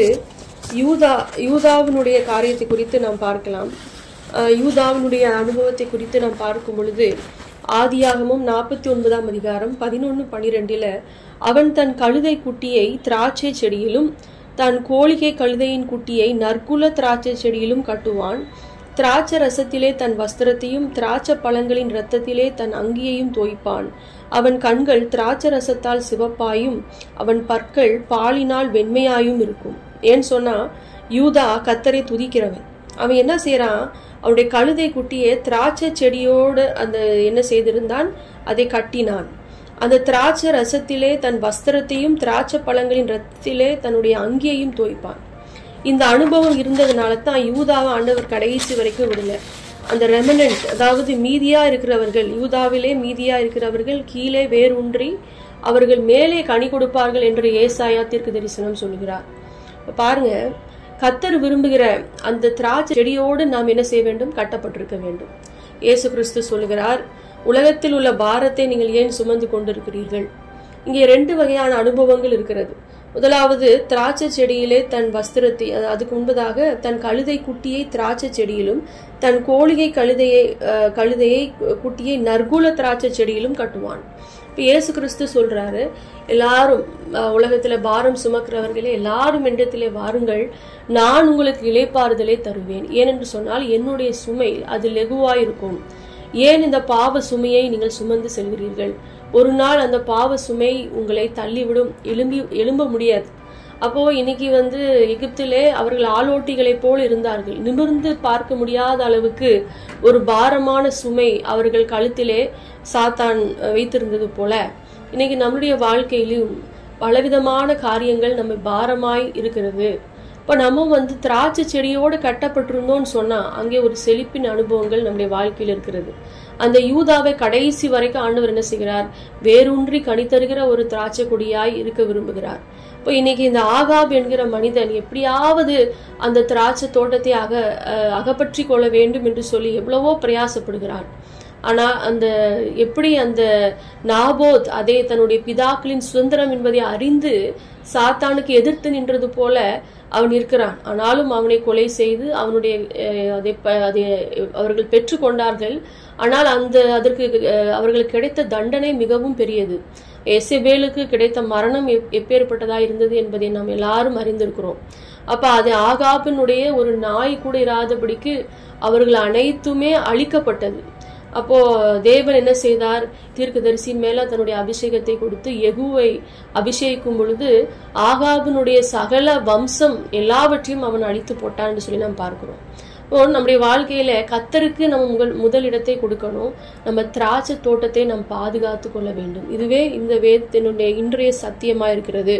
C: யூதாவினுடைய காரியத்தை குறித்து நாம் பார்க்கலாம். யூதாவினுடைய அனுபவத்தை குறித்து நாம் பார்க்கும் பொழுது ஆதியாகமம் 49ஆம் அதிகாரம் 11-12 அவன் தன் கழுதை குட்டியை திராட்சை செடியிலும் தன் கோழிகை கழுதையின் குட்டியை நற்குல திராட்சை செடியிலும் கட்டுவான். திராட்சை ரசத்திலே தன் வஸ்திரத்தையும் திராட்சை பழங்களின் இரத்தத்திலே தன் அங்கியையும் தோய்ப்பான். அவன் கண்கள் திராட்சை ரசத்தால் சிவப்பாயும் அவன் பற்கள் பாலினால் வெண்மையாயும் இருக்கும். ஏன்னு சொன்னா யூதா கர்த்தரை துதிக்கிறவன். அவன் என்ன செய்யறான், அவனுடைய கழுதை குட்டியை திராட்சை செடியோடு அந்த என்ன செய்திருந்தான், அதை கட்டினான். அந்த திராட்சை ரசத்திலே தன் வஸ்திரத்தையும் திராட்சை பழங்களின் ரத்தத்திலே தன்னுடைய அங்கியையும் தோய்ப்பான். இந்த அனுபவம் இருந்ததுனால தான் யூதாவை ஆண்டவர் கடைசி வரைக்கும் விடல. அந்த ரெமனன்ட், அதாவது மீதியா இருக்கிறவர்கள், யூதாவிலே மீதியா இருக்கிறவர்கள் கீழே வேரூன்றி அவர்கள் மேலே கனி கொடுப்பார்கள் என்று ஏசாயா தீர்க்கதரிசனம் சொல்கிறார். பாருங்க, கர்த்தர் விரும்புகிற அந்த திராட்சை செடியோடு நாம் என்ன செய்ய வேண்டும், கட்டப்பட்டிருக்க வேண்டும். இயேசு கிறிஸ்து சொல்லுகிறார், உலகத்தில் உள்ள பாரத்தை நீங்கள் ஏன் சுமந்து கொண்டிருக்கிறீர்கள்? இங்கே 2 வகையான அனுபவங்கள் இருக்கிறது. முதலாவது, திராட்சை செடியிலே தன் வஸ்திரத்தை, அதுக்கு முன்பதாக தன் கழுதை குட்டியை திராட்சை செடியிலும் தன் கோழியை கழுதையை குட்டியை நற்குல திராட்சை செடியிலும் கட்டுவான். இப்ப இயேசு கிறிஸ்து சொல்றாரு, எல்லாரும் உலகத்துல பாரம் சுமக்கிறவர்களே எல்லாரும் என்னிடத்திலே வாருங்கள், நான் உங்களுக்கு இளைப்பாறுதலை தருவேன். ஏனென்று சொன்னால் என்னுடைய சுமை அது லெகுவாயிருக்கும். ஏன் இந்த பாவ சுமையை நீங்கள் சுமந்து செல்கிறீர்கள்? ஒரு நாள் அந்த பாவ சுமை உங்களை தள்ளிவிடும், எழும்ப முடியாது. அப்போ இன்னைக்கு எகிப்திலே அவர்கள் ஆளோட்டிகளை போல் இருந்தார்கள். நிமிர்ந்து பார்க்க முடியாத அளவுக்கு ஒரு பாரமான சுமை அவர்கள் கழுத்திலே சாத்தான் வைத்திருந்தது போல இன்னைக்கு நம்முடைய வாழ்க்கையிலும் பலவிதமான காரியங்கள் நம்ம பாரமாய் இருக்கிறது. இப்ப நம்ம திராட்சை செடியோடு கட்டப்பட்டிருந்தோம்னு சொன்னா அங்கே ஒரு செழிப்பின் அனுபவங்கள் நம்முடைய வாழ்க்கையில் இருக்கிறது. அந்த யூதாவை கடைசி வரைக்கும் ஆண்டவர் என்ன செய்கிறார்? வேரூன்றி கனி தருகிற ஒரு திராட்சை கொடியாய் இருக்க விரும்புகிறார். இப்போ இன்னைக்கு இந்த ஆகாப் என்கிற மனிதன் எப்படியாவது அந்த திராட்சை தோட்டத்தை அகப்பற்றி கொள்ள வேண்டும் என்று சொல்லி எவ்வளவோ பிரயாசப்படுகிறான். ஆனா எப்படி அந்த நாபோத் அதை தன்னுடைய பிதாக்களின் சுதந்திரம் என்பதை அறிந்து சாத்தானுக்கு எதிர்த்து நின்றது போல அவன் இருக்கிறான். ஆனாலும் அவனை கொலை செய்து அவனுடைய அதை அவர்கள் பெற்று கொண்டார்கள். ஆனால் அதற்கு அவர்களுக்கு கிடைத்த தண்டனை மிகவும் பெரியது. எசேபேலுக்கு கிடைத்த மரணம் எப்பேற்பட்டதா இருந்தது என்பதை நாம் எல்லாரும் அறிந்திருக்கிறோம். அப்ப அது ஆகாபினுடைய ஒரு நாய் கூட இராதபடிக்கு அவர்கள் அனைத்துமே அழிக்கப்பட்டது. அப்போ தேவன் என்ன செய்தார்? தீர்க்கதரிசியின் மேல தன்னுடைய அபிஷேகத்தை கொடுத்து யெகூவை அபிஷேகிக்கும் பொழுது ஆகாபினுடைய சகல வம்சம் எல்லாவற்றையும் அவன் அழித்து போட்டான்னு சொல்லி நாம் பார்க்கிறோம். நம்முடைய வாழ்க்கையில கர்த்தருக்கு நம்ம முதலிடத்தை கொடுக்கணும். நம்ம திராட்சை தோட்டத்தை நாம் பாதுகாத்து கொள்ள வேண்டும். இதுவே இந்த வேதத்தினுடைய இன்றைய சத்தியமா இருக்கிறது.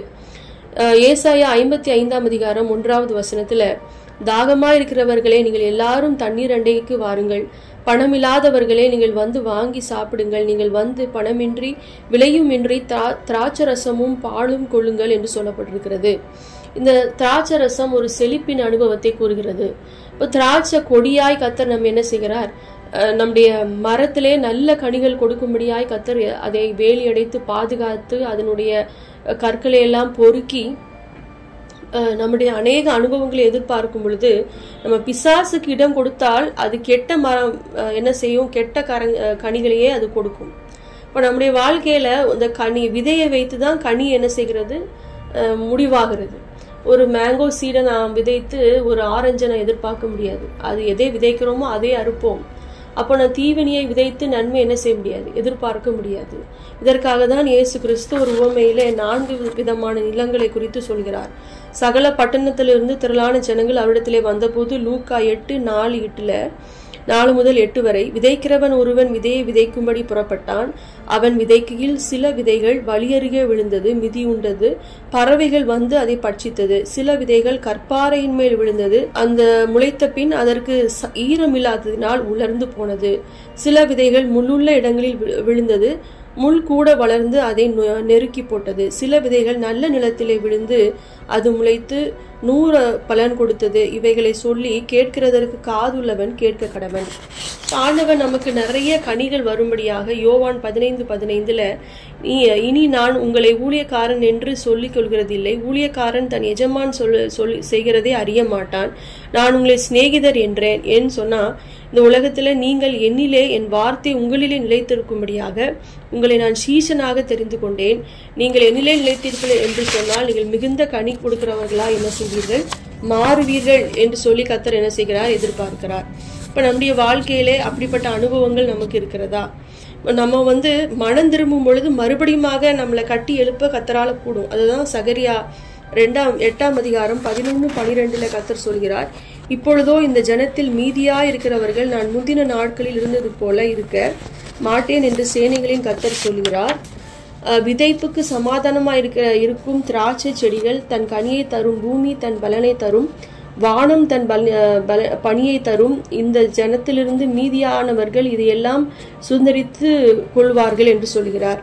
C: ஏசாயா 55ஆம் அதிகாரம் 1வது வசனத்துல, தாகமா இருக்கிறவர்களே நீங்கள் எல்லாரும் தண்ணீர் அண்டைக்கு வாருங்கள், பணமில்லாதவர்களே நீங்கள் வாங்கி சாப்பிடுங்கள், நீங்கள் பணமின்றி விலையுமின்றி திராட்சை ரசமும் பாலும் கொள்ளுங்கள் என்று சொல்லப்பட்டிருக்கிறது. இந்த திராட்சை ரசம் ஒரு செழிப்பின் அனுபவத்தை கூறுகிறது. இப்போ திராட்சை கொடியாய் கர்த்தர் நம்ம என்ன செய்கிறார்? நம்முடைய மரத்திலே நல்ல கனிகள் கொடுக்கும்படியாய் கர்த்தர் அதை வேலி அடைத்து பாதுகாத்து அதனுடைய கற்களை எல்லாம் பொறுக்கி நம்முடைய அநேக அனுபவங்களை எதிர்பார்க்கும் பொழுது நம்ம பிசாசுக்கு இடம் கொடுத்தால் அது கெட்ட மரம் என்ன செய்யும்? கெட்ட கனிகளையே அது கொடுக்கும். இப்போ நம்முடைய வாழ்க்கையில இந்த விதையை வைத்துதான் கனி என்ன செய்கிறது? முடிவாகிறது. ஒரு மேங்கோ சீடை நாம் விதைத்து ஒரு ஆரஞ்சை நான் எதிர்பார்க்க முடியாது. அது எதை விதைக்கிறோமோ அதே அறுப்போம். அப்போ நான் தீவனியை விதைத்து நன்மை என்ன செய்ய முடியாது? எதிர்பார்க்க முடியாது. இதற்காக தான் இயேசு கிறிஸ்து ஒரு உவமையிலே 4 விதமான நிலங்களை குறித்து சொல்கிறார். சகல பட்டணத்திலிருந்து திரளான ஜனங்கள் அவரிடத்திலே வந்தபோது லூக்கா 8:4 முதல் 8 வரை, விதைக்கிறவன் ஒருவன் விதையை விதைக்கும்படி புறப்பட்டான். அவன் விதைக்கையில் சில விதைகள் வழியருகே விழுந்தது, மிதி உண்டது, பறவைகள் அதை பட்சித்தது. சில விதைகள் கற்பாறையின் மேல் விழுந்தது, அந்த முளைத்த பின் அதற்கு ஈரமில்லாததினால் உலர்ந்து போனது. சில விதைகள் முள்ளுள்ள இடங்களில் விழுந்தது, முள் கூட வளர்ந்து அதை நெருக்கி போட்டது. சில விதைகள் நல்ல நிலத்திலே விழுந்து அது முளைத்து 100 பலன் கொடுத்தது. இவைகளை சொல்லி கேட்கிறதற்கு காதுள்ளவன் கேட்க கடவன். ஆண்டவன் நமக்கு நிறைய கனிகள் வரும்படியாக யோவான் 15:15 இனி நான் உங்களை ஊழியக்காரன் என்று சொல்லிக் கொள்கிறதில்லை, ஊழியக்காரன் தன் எஜமான் செய்கிறதை அறிய மாட்டான், நான் உங்களை சிநேகிதர் என்றேன். ஏன்னு சொன்னா, இந்த உலகத்துல நீங்கள் என்னிலே என் வார்த்தை உங்களிலே நிலைத்திருக்கும்படியாக உங்களை நான் சீஷனாக தெரிந்து கொண்டேன். நீங்கள் என்னிலே நிலைத்தீர்கள் என்று சொன்னால் நீங்கள் மிகுந்த கனி கொடுக்கிறவர்களா என்ன செய்வீர்கள்? மாறுவீர்கள் என்று சொல்லி கர்த்தர் என்ன செய்கிறார்? எதிர்பார்க்கிறார். இப்ப நம்முடைய வாழ்க்கையிலே அப்படிப்பட்ட அனுபவங்கள் நமக்கு இருக்கிறதா? நம்ம மனம் திரும்பும் பொழுது மறுபடியுமாக நம்மளை கட்டி எழுப்ப கர்த்தரால கூடும். அதுதான் சகரியா 8ஆம் அதிகாரம் 11-12 கர்த்தர் சொல்கிறார், இப்பொழுதோ இந்த ஜனத்தில் மீதியா இருக்கிறவர்கள் நான் முந்தின நாட்களில் இருந்தது போல இருக்க மாட்டேன் என்று சேனைகளின் கர்த்தர் சொல்கிறார். விதைப்புக்கு சமாதானமா இருக்கும் திராட்சை செடிகள் தன் கனியை தரும், பூமி தன் பலனை தரும், வானம் தன் பணியை தரும். இந்த ஜனத்திலிருந்து மீதியானவர்கள் இதையெல்லாம் சுதந்திரித்து கொள்வார்கள் என்று சொல்கிறார்.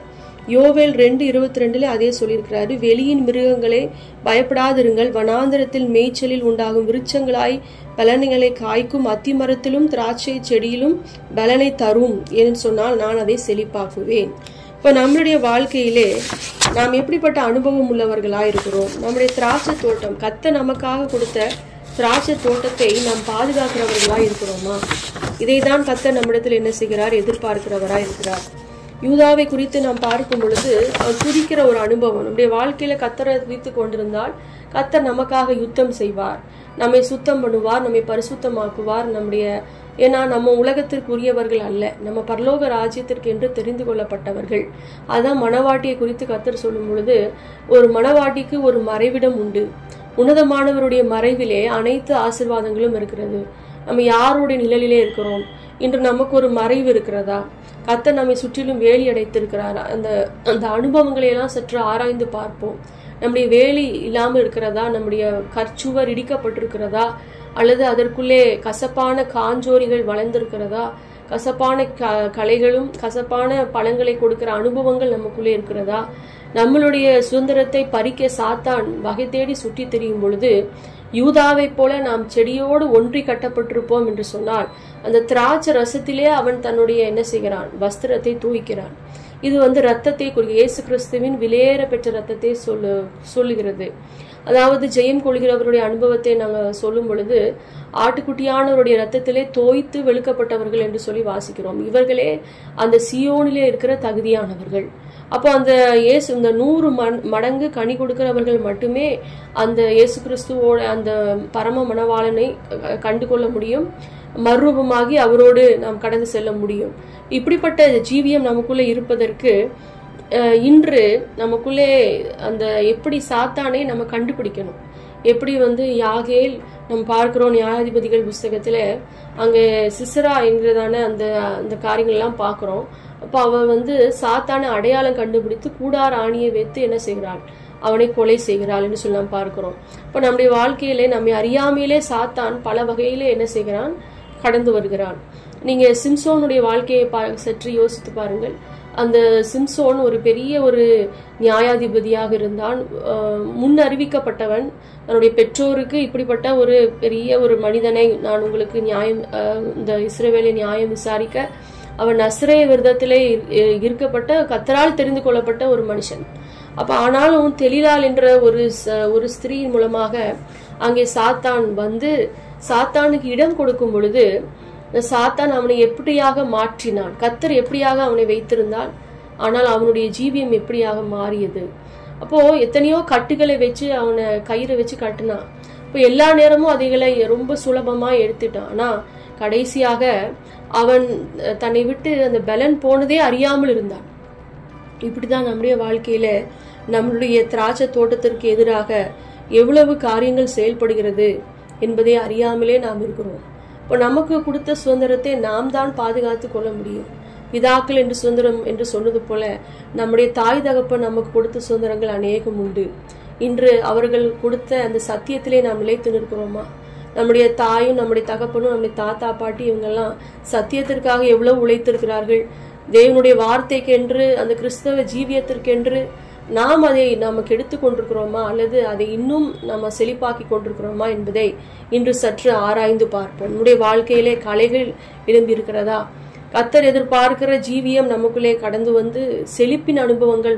C: யோவேல் 2:22 அதே சொல்லியிருக்கிறாரு. வெளியின் மிருகங்களே பயப்படாதிருங்கள், வனாந்தரத்தில் மேய்ச்சலில் உண்டாகும் விருட்சங்களாய் பலன்களை காய்க்கும் அத்திமரத்திலும் திராட்சை செடியிலும் பலனை தரும் என்று சொன்னால் நான் அதை செழிப்பாக்குவேன். இப்போ நம்மளுடைய வாழ்க்கையிலே நாம் எப்படிப்பட்ட அனுபவம் உள்ளவர்களாக இருக்கிறோம்? நம்முடைய திராட்சை தோட்டம், கர்த்தர் நமக்காக கொடுத்த திராட்சை தோட்டத்தை நாம் பாதுகாக்கிறவர்களாக இருக்கிறோமா? இதை தான் கர்த்தர் நம்மிடத்தில் என்ன செய்கிறார்? எதிர்பார்க்கிறவராக இருக்கிறார். யூதாவை குறித்து நாம் பார்க்கும் பொழுது அவர் துதிக்கிற ஒரு அனுபவம். நம்முடைய வாழ்க்கையில கர்த்தரை துதித்து கொண்டிருந்தால் கர்த்தர் நமக்காக யுத்தம் செய்வார், நம்மை சுத்தம் பண்ணுவார், நம்மை பரிசுத்தமாக்குவார். ஏன்னா நம்ம உலகத்திற்குரியவர்கள் அல்ல, நம்ம பரலோக ராஜ்யத்திற்கு என்று தெரிந்து கொள்ளப்பட்டவர்கள். அதான் மணவாட்டியை குறித்து கர்த்தர் சொல்லும் பொழுது, ஒரு மணவாட்டிக்கு ஒரு மறைவிடம் உண்டு, உன்னதமானவருடைய மறைவிலே அனைத்து ஆசீர்வாதங்களும் இருக்கிறது. நம்ம யாருடைய நிழலிலே இருக்கிறோம்? இன்று நமக்கு ஒரு மறைவு இருக்கிறதா? கர்த்தர் நம்மை சுற்றிலும் வேலி அடைத்திருக்கிறாரா? அந்த அனுபவங்களை எல்லாம் சற்று ஆராய்ந்து பார்ப்போம். நம்முடைய வேலி இல்லாமல் இருக்கிறதா? நம்முடைய கற்சுவர் இடிக்கப்பட்டிருக்கிறதா? அல்லது அதற்குள்ளே கசப்பான காஞ்சோரிகள் வளர்ந்திருக்கிறதா? கசப்பான கலைகளும் கசப்பான பழங்களை கொடுக்கிற அனுபவங்கள் நமக்குள்ளே இருக்கிறதா? நம்மளுடைய சுதந்திரத்தை பறிக்க சாத்தான் வகை தேடி சுற்றி திரியும் பொழுது யூதாவை போல நாம் செடியோடு ஒன்றி கட்டப்பட்டிருப்போம் என்று சொன்னால், அந்த திராட்சை ரசத்திலே அவன் தன்னுடைய என்ன செய்கிறான்? வஸ்திரத்தை தூய்க்கிறான். இது ரத்தத்தை இயேசு கிறிஸ்துவின் விலையேற பெற்ற ரத்தத்தை சொல்லுகிறது. அதாவது ஜெயம் கொள்கிறவருடைய அனுபவத்தை நாங்கள் சொல்லும் பொழுது, ஆட்டுக்குட்டியானவருடைய ரத்தத்திலே தோய்த்து வெளுக்கப்பட்டவர்கள் என்று சொல்லி வாசிக்கிறோம். இவர்களே அந்த சியோனிலே இருக்கிற தகுதியானவர்கள். அப்போ அந்த இயேசு இந்த 100 மடங்கு கனி கொடுக்கிறவர்கள் மட்டுமே அந்த இயேசு கிறிஸ்துவோட அந்த பரம மணவாளனை கண்டு கொள்ள முடியும், மறுரூபமாகி அவரோடு நாம் கடந்து செல்ல முடியும். இப்படிப்பட்ட ஜீவியம் நமக்குள்ளே இருப்பதற்கு இன்று நமக்குள்ளே அந்த எப்படி சாத்தானை நம்ம கண்டுபிடிக்கணும். எப்படி யாகேல் நம்ம பார்க்கிறோம் நியாயாதிபதிகள் புஸ்தகத்துல, அங்கே சிசரா என்கிறதான அந்த காரியங்கள்லாம் பார்க்கிறோம். அப்போ அவ சாத்தானை அடையாளம் கண்டுபிடித்து கூடார ஆணியை வைத்து என்ன செய்கிறாள்? அவனை கொலை செய்கிறாள் என்று சொல்லி நாம் பார்க்கிறோம். இப்போ நம்முடைய வாழ்க்கையிலே நம்மை அறியாமையிலே சாத்தான் பல வகையிலே என்ன செய்கிறான்? கடந்து வருகிறான். நீங்க சிம்சோனுடைய வாழ்க்கையை சற்று யோசித்து பாருங்கள். அந்த சிம்சோன் ஒரு பெரிய ஒரு நியாயாதிபதியாக இருந்தான், முன் அறிவிக்கப்பட்டவன். தன்னுடைய பெற்றோருக்கு இப்படிப்பட்ட ஒரு பெரிய ஒரு மனிதனை நான் உங்களுக்கு இந்த இஸ்ரவேலை நியாயம் விசாரிக்க, அவன் நசரேய விரதத்திலே இருக்கப்பட்ட கர்த்தரால் தெரிந்து கொள்ளப்பட்ட ஒரு மனுஷன். அப்ப ஆனாலும் தெலிலாள் என்ற ஒரு ஸ்திரீ மூலமாக அங்கே சாத்தான் சாத்தானுக்கு இடம் கொடுக்கும் பொழுது சாத்தான் அவனை எப்படியாக மாற்றினான், கர்த்தர் எப்படியாக அவனை வைத்திருந்தான், ஆனால் அவனுடைய ஜீவியம் எப்படியாக மாறியது. அப்போ எத்தனையோ கட்டுகளை வச்சு அவனை கயிறை வச்சு கட்டினான். இப்போ எல்லா நேரமும் அதைகளை ரொம்ப சுலபமா எடுத்துட்டான். ஆனா கடைசியாக அவன் தன்னை விட்டு அந்த பலன் போனதே அறியாமல் இருந்தான். இப்படிதான் நம்முடைய வாழ்க்கையில நம்மளுடைய திராட்சை தோட்டத்திற்கு எதிராக எவ்வளவு காரியங்கள் செயல்படுகிறது என்பதை அறியாமலே நாம் இருக்கிறோம். இப்போ நமக்கு கொடுத்த சுதந்திரத்தை நாம் தான் பாதுகாத்து கொள்ள முடியும். பிதாக்கள் என்று சுதந்திரம் என்று சொன்னது போல நம்முடைய தாய் தகப்பன் நமக்கு கொடுத்த சுதந்திரங்கள் அநேகம் உண்டு. இன்று அவர்கள் கொடுத்த அந்த சத்தியத்திலே நாம் நிலைத்து நிற்கிறோமா? நம்முடைய தாயும் நம்முடைய தகப்பனும் நம்முடைய தாத்தா பாட்டி இவங்கெல்லாம் சத்தியத்திற்காக எவ்வளவு உழைத்திருக்கிறார்கள். தேவனுடைய வார்த்தைக்கென்று அந்த கிறிஸ்தவ ஜீவியத்திற்கென்று நாம் அதை நாம கெடுத்து கொண்டிருக்கிறோமா, அல்லது அதை இன்னும் நம்ம செழிப்பாக்கி கொண்டிருக்கிறோமா என்பதை இன்று சற்று ஆராய்ந்து பார்ப்போம். நம்முடைய வாழ்க்கையிலே கலைகள் எழும்பி இருக்கிறதா? கர்த்தர் எதிர்பார்க்கிற ஜீவியம் நமக்குள்ளே கடந்து செழிப்பின் அனுபவங்கள்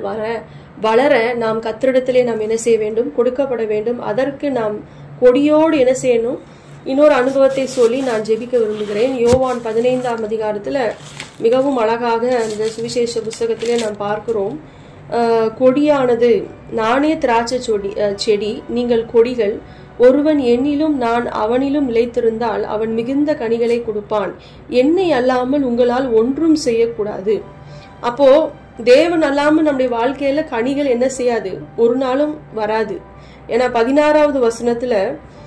C: வளர நாம் கர்த்தரிடத்திலே நாம் என்ன செய்ய வேண்டும்? கொடுக்கப்பட வேண்டும். அதற்கு நாம் கொடியோடு என்ன செய்யணும்? இன்னொரு அனுபவத்தை சொல்லி நான் ஜெபிக்க விரும்புகிறேன். யோவான் 15ஆம் அதிகாரத்துல மிகவும் அழகாக அந்த சுவிசேஷ புஸ்தகத்திலே நாம் பார்க்கிறோம். கொடியானது நானே திராட்சை செடி, நீங்கள் கொடிகள். ஒருவன் என்னிலும் நான் அவனிலும் நிலைத்திருந்தால் அவன் மிகுந்த கனிகளை கொடுப்பான். என்னை அல்லாமல் உங்களால் ஒன்றும் செய்யக்கூடாது. அப்போ தேவன் அல்லாமல் நம்முடைய வாழ்க்கையில கனிகள் என்ன செய்யாது? ஒரு நாளும் வராது. ஏன்னா 16வது வசனத்துல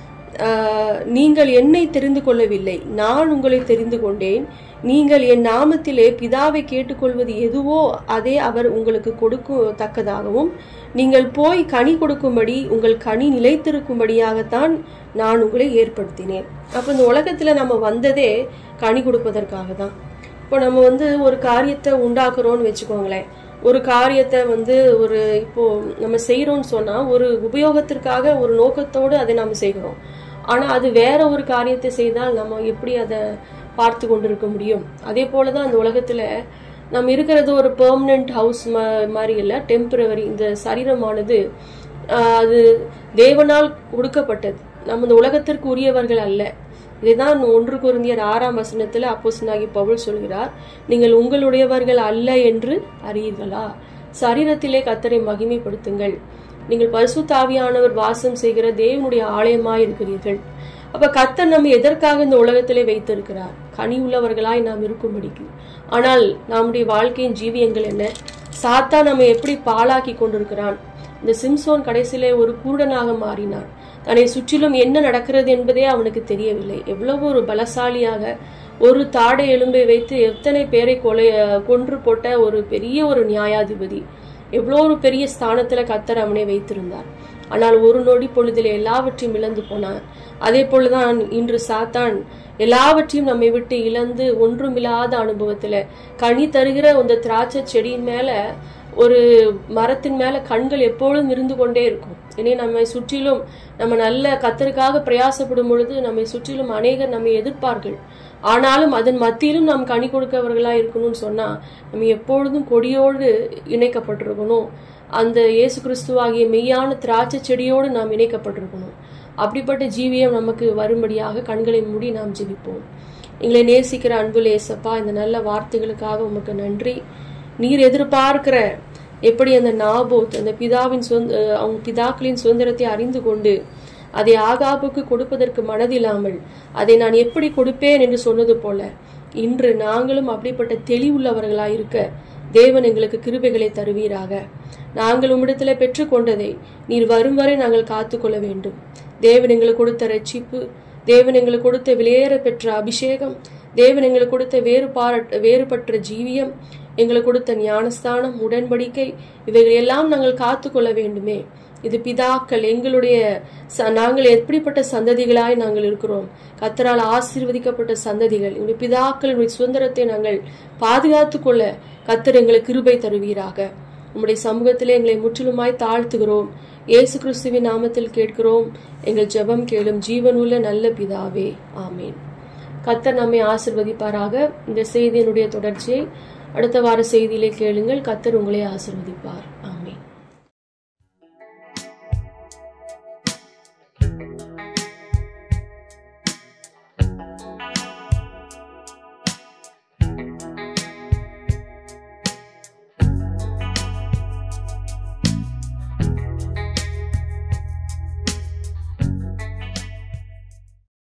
C: நீங்கள் என்னை தெரிந்து கொள்ளவில்லை, நான் உங்களை தெரிந்து கொண்டேன். நீங்கள் என் நாமத்திலே பிதாவை கேட்டுக்கொள்வது எதுவோ அதே அவர் உங்களுக்கு கொடுக்கத்தக்கதாகவும் நீங்கள் போய் கனி கொடுக்கும்படி உங்கள் கனி நிலைத்திருக்கும்படியாகத்தான் நான் உங்களை ஏற்படுத்தினேன். அப்ப இந்த உலகத்துல நம்ம வந்ததே கனி கொடுப்பதற்காக தான். இப்போ நம்ம ஒரு காரியத்தை உண்டாக்குறோம்னு வச்சுக்கோங்களேன். ஒரு காரியத்தை ஒரு இப்போ நம்ம செய்யறோம்னு சொன்னா ஒரு உபயோகத்திற்காக ஒரு நோக்கத்தோடு அதை நம்ம செய்கிறோம். ஆனா அது வேற ஒரு காரியத்தை செய்தால் நம்ம எப்படி அதை பார்த்து கொண்டிருக்க முடியும்? அதே போலதான் இந்த உலகத்துல நம்ம இருக்கிறது ஒரு பெர்மனன்ட் ஹவுஸ் மாதிரி இல்ல, டெம்பரவரி. இந்த சரீரமானது அது தேவனால் கொடுக்கப்பட்டது. நம்ம இந்த உலகத்திற்கு உரியவர்கள் அல்ல. இதைதான் 1 கொரிந்தியர் 6 அப்போஸ்தலனாகிய பவுல் சொல்கிறார், நீங்கள் உங்களுடையவர்கள் அல்ல என்று அறியீர்களா? சரீரத்திலே கர்த்தரை மகிமைப்படுத்துங்கள், நீங்கள் பரிசுத்த ஆவியானவர் வாசம் செய்கிற தேவனுடைய ஆலயமாய் இருக்கிறீர்கள். அப்ப கர்த்தர் நம்ம எதற்காக இந்த உலகத்திலே வைத்திருக்கிறார்? கனி உள்ளவர்களாய் நாம் இருக்கும்படிக்கு. ஆனால் நம்முடைய வாழ்க்கையின் ஜீவியங்கள் என்ன? சாத்தான் நம்ம எப்படி பாழாக்கி கொண்டிருக்கிறான்? இந்த சிம்சோன் கடைசியிலே ஒரு குருடனாக மாறினான். தன்னை சுற்றிலும் என்ன நடக்கிறது என்பதே அவனுக்கு தெரியவில்லை. எவ்வளவு ஒரு பலசாலியாக ஒரு தாடை எலும்பை வைத்து எத்தனை பேரை கொன்று போட்ட ஒரு பெரிய ஒரு நியாயாதிபதி, எவ்வளோ ஒரு பெரிய ஸ்தானத்துல கர்த்தர் அவனை வைத்திருந்தார். ஆனால் ஒரு நொடி பொழுதிலே எல்லாவற்றையும் இழந்து போனான். அதே போலதான் இன்று சாத்தான் எல்லாவற்றையும் நம்மை விட்டு இழந்து ஒன்றுமில்லாத அனுபவத்துல கனி தருகிற அந்த திராட்சை செடியின் மேல, ஒரு மரத்தின் மேல கண்கள் எப்பொழுதும் இருந்து கொண்டே இருக்கும். இனி நம்மை சுற்றிலும் நம்ம நல்ல கர்த்தருக்காக பிரயாசப்படும் பொழுது நம்மை சுற்றிலும் அநேகர் நம்மை எதிர்ப்பார்கள். ஆனாலும் அதன் மத்தியிலும் நாம் கனி கொடுக்கவர்களா இருக்கணும்னு சொன்னா நம்ம எப்பொழுதும் கொடியோடு இணைக்கப்பட்டிருக்கணும். அந்த இயேசு கிறிஸ்துவாகிய மெய்யான திராட்சை செடியோடு நாம் இணைக்கப்பட்டிருக்கணும். அப்படிப்பட்ட ஜீவியம் நமக்கு வரும்படியாக கண்களை மூடி நாம் ஜெபிப்போம். எங்களை நேசிக்கிற அன்புல இயேசப்பா, இந்த நல்ல வார்த்தைகளுக்காக உமக்கு நன்றி. நீர் எதிர்பார்க்கிற எப்படி அந்த நாபோத் அந்த அவங்க பிதாக்களின் சுதந்திரத்தை அறிந்து கொண்டு அதை ஆகாபுக்கு கொடுப்பதற்கு மனதில்லாமல் அதை நான் எப்படி கொடுப்பேன் என்று சொன்னது போல இன்று நாங்களும் அப்படிப்பட்ட தெளிவுள்ளவர்களாயிருக்க தேவன் எங்களுக்கு கிருபைகளை தருவீராக. நாங்கள் உம்மிடத்துல பெற்றுக்கொண்டதை நீர் வரும் வரை நாங்கள் காத்துக்கொள்ள வேண்டும். தேவன் எங்களுக்கு கொடுத்த ரட்சிப்பு, தேவன் எங்களுக்கு கொடுத்த விலையேற பெற்ற அபிஷேகம், தேவன் எங்களுக்கு கொடுத்த வேறுபட்ட ஜீவியம், எங்களுக்கு கொடுத்த ஞானஸ்தானம், உடன்படிக்கை, இவைகள் எல்லாம் நாங்கள் காத்துக்கொள்ள வேண்டுமே. இது பிதாக்கள் எங்களுடைய நாங்கள் எப்படிப்பட்ட சந்ததிகளாய் நாங்கள் இருக்கிறோம்? கர்த்தரால் ஆசீர்வதிக்கப்பட்ட சந்ததிகள். எங்களுடைய பிதாக்களுடைய சுதந்திரத்தை நாங்கள் பாதுகாத்துக் கொள்ள கர்த்தர் எங்களுக்கு கிருபை தருவீராக. உம்முடைய சமூகத்திலே எங்களை முற்றிலுமாய் தாழ்த்துகிறோம். இயேசு கிறிஸ்துவின் நாமத்தில் கேட்கிறோம். எங்கள் ஜெபம் கேளும் ஜீவனுள்ள நல்ல பிதாவே, ஆமேன். கர்த்தர் நம்மை ஆசீர்வதிப்பாராக. இந்த செய்தியினுடைய தொடர்ச்சியை அடுத்த வார செய்தியிலே கேளுங்கள். கர்த்தர் உங்களை ஆசீர்வதிப்பார்.